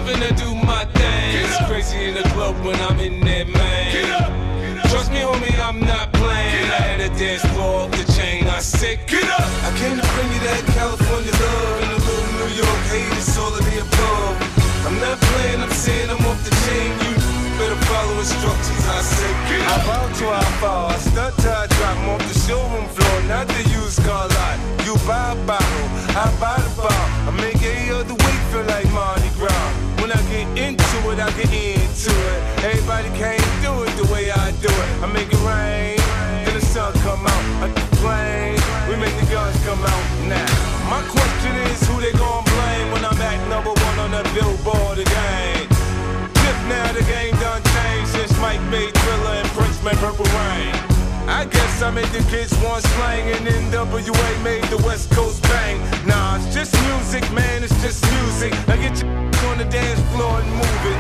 loving to do my thing. It's crazy in the club when I'm in there, man. Get up. Trust me, homie, I'm not playing. I had a dance floor off the chain. I said, Get up. I came to bring you that California love and a little New York hate. It's all of the above. I'm not playing, I'm saying I'm off the chain. You better follow instructions. I said, Get up. I bow to I fall. I stunt till I drop. I'm off the showroom floor, not the used car lot. You buy a bottle, I buy the bar. I make every other week feel like Mardi Gras. When I get into it, I get into it. Everybody can't do it the way I do it. I make it rain, then the sun come out. I complain, we make the guns come out now. My question is, who they gon' blame when I'm at #1 on the Billboard again? If now the game done changed since Mike made Thriller and Prince made Purple Rain. I guess I made the kids want slang and NWA made the West Coast bang. Nah, it's just music, man, it's just music. Now get your on the dance floor and move it.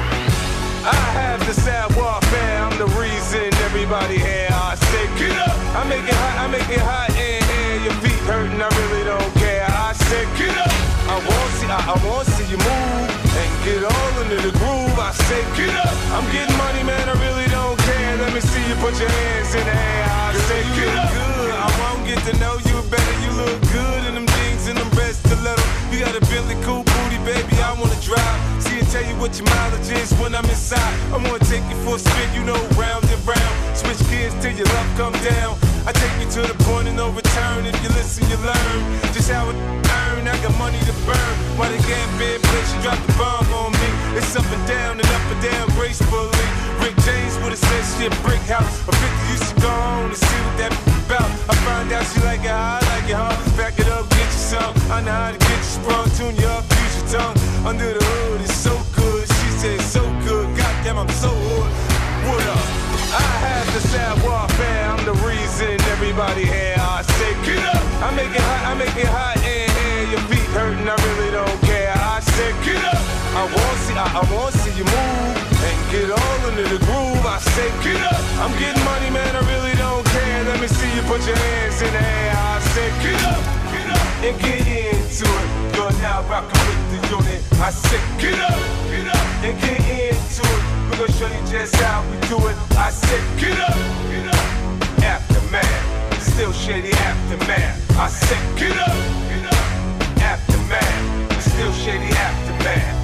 I have the sad warfare, I'm the reason everybody here. I say, Get up. I make it hot in here. Your feet hurting, I really don't care. I say, Get up. I want to see you move and get all into the groove. I say, Get up. I'm getting money, man, I really don't care. Let me see you put your hands in the air. I say, Get up. Good. I won't get to know you better. You look good in them jeans and them red stilettos. You got a Billy cool booty, baby. I wanna drive. See and tell you what your mileage is when I'm inside. I'm gonna take you for a spin, you know, round and round. Switch gears till your love come down. I take you to the point of no return. If you listen, you learn just how it earn. I got money to burn. While they get big, place you drop the bomb on me. It's up and down gracefully. Rick James would have said she a brick house. A 50 used to go on to see what that about. I found out she like it how I like it, huh? Back it up, get you some. I know how to get you sprung, tune you up, use your tongue. Under the hood, it's so good. She said so good. Goddamn, I'm so hood. What up? I have the sad warfare. I'm the reason everybody here. I say, get up. I make it hot in here. Your feet hurting, I really don't care. I say, get up. I want to see you move and get all into the groove. I say, get up. I'm getting money, man, I really don't care. Let me see you put your hands in the air. I say, get up, and get into it. You're now rocking with the unit. I say, get up, and get into it. We're gonna show you just how we do it. I said, get up, aftermath, still shady aftermath. I said, get up, aftermath, still shady aftermath.